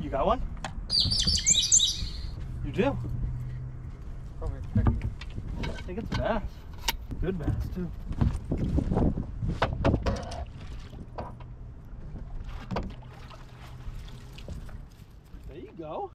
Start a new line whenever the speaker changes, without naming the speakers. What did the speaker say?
You got one? You do?
Probably expecting.
I think it's a bass. Good bass, too. There you go.